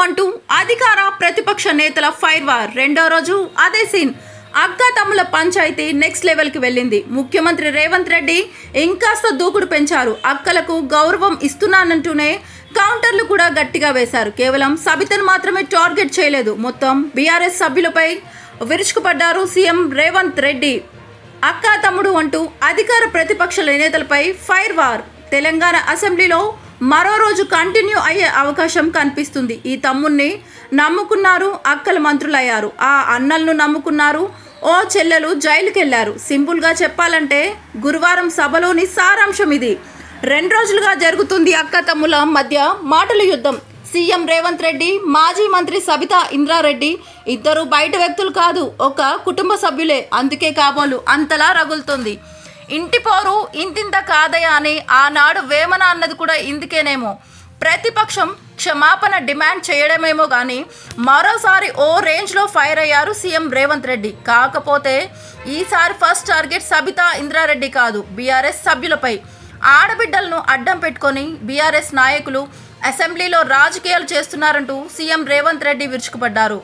అంటూ అధికార ప్రతిపక్ష నేతల ఫైర్ వార్ రెండో రోజు అదే సీన్. అక్క తమ్ముల పంచాయతీ నెక్స్ట్ లెవెల్కి వెళ్ళింది. ముఖ్యమంత్రి రేవంత్ రెడ్డి ఇంకాస్త దూకుడు పెంచారు. అక్కలకు గౌరవం ఇస్తున్నానంటూనే కౌంటర్లు కూడా గట్టిగా వేశారు. కేవలం సబితను మాత్రమే టార్గెట్ చేయలేదు, మొత్తం బీఆర్ఎస్ సభ్యులపై విరుచుకుపడ్డారు సీఎం రేవంత్ రెడ్డి. అక్క తమ్ముడు అంటూ అధికార ప్రతిపక్ష నేతలపై ఫైర్ వార్. తెలంగాణ అసెంబ్లీలో మరో రోజు కంటిన్యూ అయ్యే అవకాశం కనిపిస్తుంది. ఈ తమ్ముణ్ణి నమ్ముకున్నారు, అక్కల మంత్రులయ్యారు. ఆ అన్నలను నమ్ముకున్నారు, ఓ చెల్లెలు జైలుకి వెళ్లారు. సింపుల్గా చెప్పాలంటే గురువారం సభలోని సారాంశం ఇది. 2 రోజులుగా జరుగుతుంది అక్క తమ్ముల మధ్య మాటల యుద్ధం. సీఎం రేవంత్ రెడ్డి, మాజీ మంత్రి సబితా ఇంద్రారెడ్డి ఇద్దరు బయట వ్యక్తులు కాదు, ఒక కుటుంబ సభ్యులే. అందుకే కాబోలు అంతలా రగులుతుంది. ఇంటి పోరు ఇంతింత కాదయా అని ఆనాడు వేమన అన్నది కూడా ఇందుకేనేమో. ప్రతిపక్షం క్షమాపణ డిమాండ్ చేయడమేమో కానీ మరోసారి ఓ రేంజ్లో ఫైర్ అయ్యారు సీఎం రేవంత్ రెడ్డి. కాకపోతే ఈసారి ఫస్ట్ టార్గెట్ సబితా ఇంద్రారెడ్డి కాదు, బీఆర్ఎస్ సభ్యులపై. ఆడబిడ్డలను అడ్డం పెట్టుకొని బీఆర్ఎస్ నాయకులు అసెంబ్లీలో రాజకీయాలు చేస్తున్నారంటూ సీఎం రేవంత్ రెడ్డి విరుచుకుపడ్డారు.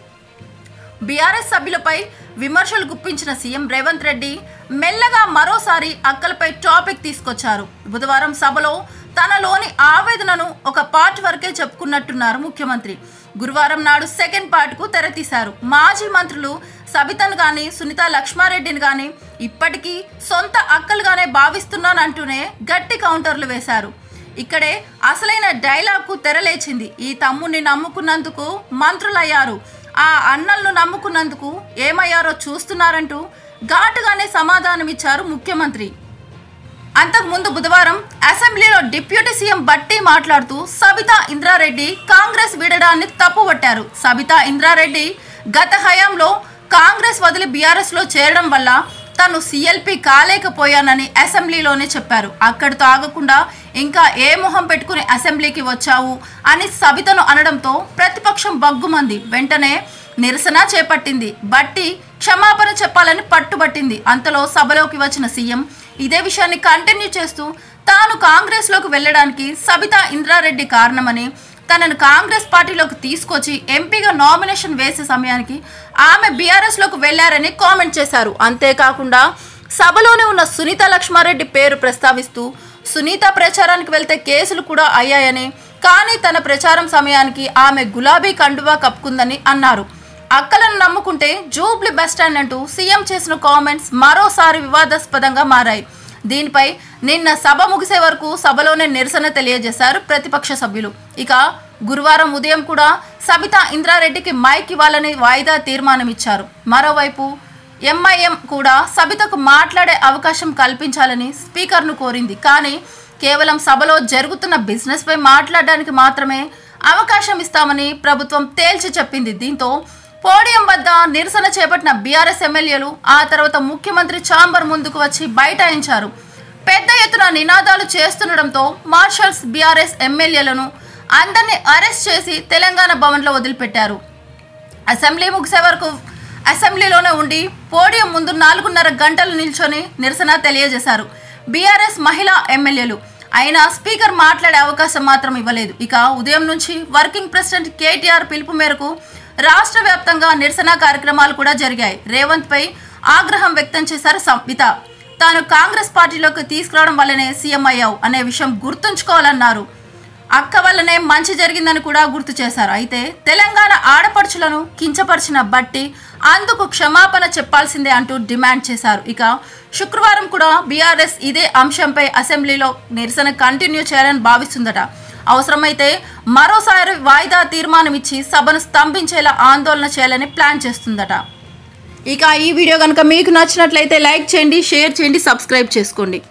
బీఆర్ఎస్ సభ్యులపై విమర్శలు గుప్పించిన సీఎం రేవంత్ రెడ్డి మెల్లగా మరోసారి అక్కలపై టాపిక్ తీసుకొచ్చారు. బుధవారం సభలో తనలోని ఆవేదనను ఒక పార్ట్ వరకే చెప్పుకున్నట్టున్నారు ముఖ్యమంత్రి. గురువారం నాడు సెకండ్ పార్ట్కు తెరతీశారు. మాజీ మంత్రులు సబితను కానీ సునీత లక్ష్మారెడ్డిని కానీ ఇప్పటికీ సొంత అక్కలుగానే భావిస్తున్నానంటూనే గట్టి కౌంటర్లు వేశారు. ఇక్కడే అసలైన డైలాగ్కు తెరలేచింది. ఈ తమ్ముడిని నమ్ముకున్నందుకు మంత్రులయ్యారు, ఆ అన్నలను నమ్ముకున్నందుకు ఏమయ్యారో చూస్తున్నారంటూ ఘాటుగానే సమాధానమిచ్చారు ముఖ్యమంత్రి. అంతకుముందు బుధవారం అసెంబ్లీలో డిప్యూటీ సీఎం బట్టి మాట్లాడుతూ సబితా ఇంద్రారెడ్డి కాంగ్రెస్ వీడడాన్ని తప్పుపట్టారు. సబితా ఇంద్రారెడ్డి గత హయాంలో కాంగ్రెస్ వదిలి బీఆర్ఎస్లో చేరడం వల్ల తను సీఎల్పీ కాలేకపోయానని అసెంబ్లీలోనే చెప్పారు. అక్కడితో ఆగకుండా ఇంకా ఏ మొహం పెట్టుకుని అసెంబ్లీకి వచ్చావు అని సబితను అనడంతో ప్రతిపక్షం బగ్గుమంది. వెంటనే నిరసన చేపట్టింది. బట్టి క్షమాపణ చెప్పాలని పట్టుబట్టింది. అంతలో సభలోకి వచ్చిన సీఎం ఇదే విషయాన్ని కంటిన్యూ చేస్తూ తాను కాంగ్రెస్లోకి వెళ్ళడానికి సబితా ఇంద్రారెడ్డి కారణమని, తనను కాంగ్రెస్ పార్టీలోకి తీసుకొచ్చి ఎంపీగా నామినేషన్ వేసే సమయానికి ఆమె బీఆర్ఎస్లోకి వెళ్లారని కామెంట్ చేశారు. అంతేకాకుండా సభలోనే ఉన్న సునీత లక్ష్మారెడ్డి పేరు ప్రస్తావిస్తూ సునీత ప్రచారానికి వెళ్తే కేసులు కూడా అయ్యాయని, కానీ తన ప్రచారం సమయానికి ఆమె గులాబీ కండువా కప్పుకుందని అన్నారు. అక్కలను నమ్ముకుంటే జూబ్లీ బస్టాండ్ అంటూ సీఎం చేసిన కామెంట్స్ మరోసారి వివాదాస్పదంగా మారాయి. దీనిపై నిన్న సభ ముగిసే వరకు సభలోనే నిరసన తెలియజేశారు ప్రతిపక్ష సభ్యులు. ఇక గురువారం ఉదయం కూడా సబితా ఇంద్రారెడ్డికి మైక్ ఇవ్వాలని వాయిదా తీర్మానం ఇచ్చారు. మరోవైపు ఎంఐఎం కూడా సబితకు మాట్లాడే అవకాశం కల్పించాలని స్పీకర్ను కోరింది. కానీ కేవలం సభలో జరుగుతున్న బిజినెస్పై మాట్లాడడానికి మాత్రమే అవకాశం ఇస్తామని ప్రభుత్వం తేల్చి చెప్పింది. దీంతో పోడియం వద్ద నిరసన చేపట్టిన బీఆర్ఎస్ ఎమ్మెల్యేలు ఆ తర్వాత ముఖ్యమంత్రి ఛాంబర్ ముందుకు వచ్చి బైఠాయించారు. పెద్ద ఎత్తున నినాదాలు చేస్తుండడంతో మార్షల్స్ బీఆర్ఎస్ ఎమ్మెల్యేలను అందరినీ అరెస్ట్ చేసి తెలంగాణ భవన్లో వదిలిపెట్టారు. అసెంబ్లీ ముగిసే వరకు అసెంబ్లీలోనే ఉండి పోడియం ముందు 4.5 గంటలు నిల్చొని నిరసన తెలియజేశారు బీఆర్ఎస్ మహిళా ఎమ్మెల్యేలు. అయినా స్పీకర్ మాట్లాడే అవకాశం మాత్రం ఇవ్వలేదు. ఇక ఉదయం నుంచి వర్కింగ్ ప్రెసిడెంట్ కేటీఆర్ పిలుపు మేరకు రాష్ట్ర వ్యాప్తంగా నిరసన కార్యక్రమాలు కూడా జరిగాయి. రేవంత్ పై ఆగ్రహం వ్యక్తం చేశారు సబిత. తాను కాంగ్రెస్ పార్టీలోకి తీసుకురావడం వల్లనే సీఎం అయ్యావు అనే విషయం గుర్తుంచుకోవాలన్నారు. అక్క వల్లనే మంచి జరిగిందని కూడా గుర్తు చేశారు. అయితే తెలంగాణ ఆడపడుచులను కించపరిచిన బట్టి అందుకు క్షమాపణ చెప్పాల్సిందే అంటూ డిమాండ్ చేశారు. ఇక శుక్రవారం కూడా బీఆర్ఎస్ ఇదే అంశంపై అసెంబ్లీలో నిరసన కంటిన్యూ చేయాలని భావిస్తుందట. అవసరమైతే మరోసారి వాయిదా తీర్మానం ఇచ్చి సభను స్తంభించేలా ఆందోళన చేయాలని ప్లాన్ చేస్తుందట. ఇక ఈ వీడియో కనుక మీకు నచ్చినట్లయితే లైక్ చేయండి, షేర్ చేయండి, సబ్స్క్రైబ్ చేసుకోండి.